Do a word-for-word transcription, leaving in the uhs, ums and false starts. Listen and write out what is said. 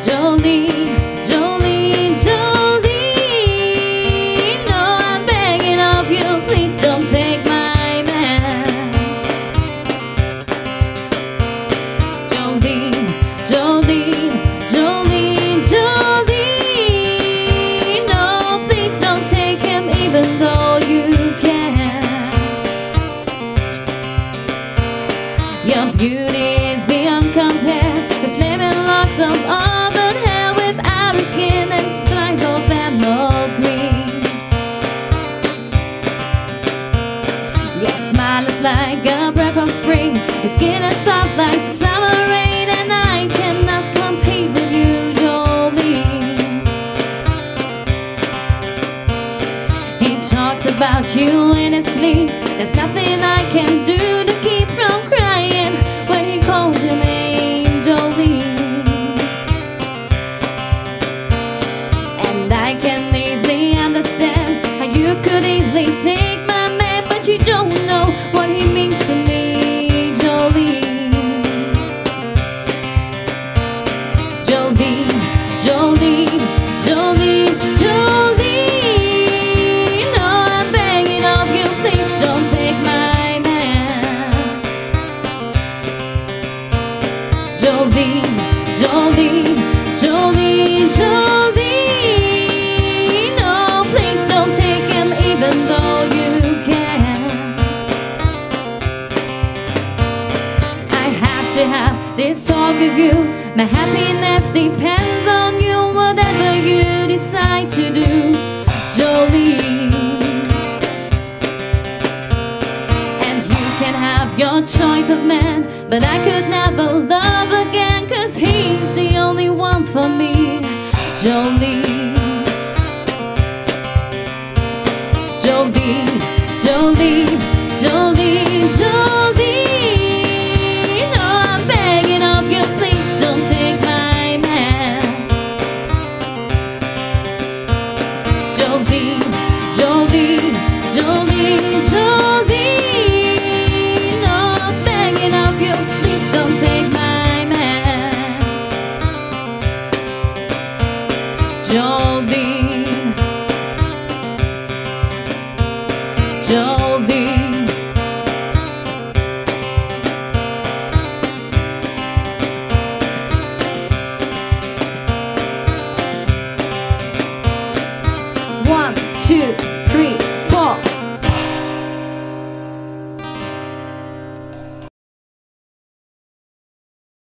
Jolene, Jolene, Jolene. No, I'm begging of you, please don't take my man. Jolene, Jolene, Jolene, Jolene. No, please don't take him even though you can. Your beauty is beyond compare. The flaming locks of auburn hair with iris skin and slice of emerald green. Your smile is like a breath of spring. Your skin is soft like summer rain, and I cannot compete with you, Jolene. He talks about you in his sleep. There's nothing I can do to keep from crying when he calls your name, Jolene. And I can easily understand how you could easily take my man, but you don't know what he means to me, Jolene. Jolene, Jolene, Jolene, Jolene. No, I'm begging of you, please don't take my man. Jolene, Jolene, Jolene, Jolene. No, please don't take him even though you can. I have to have this talk with you. My happiness depends on you, whatever you decide to do, Jolene. And you can have your choice of man, but I could never love again, 'cause he's the only one for me, Jolene. Jolene, Jolene, Jolene, Jolene. No, I'm begging of you, please don't take my man. Jolene, Jolene, Jolene, Jolene. No, I'm begging of you, please don't take my man. Jolene, Jolene.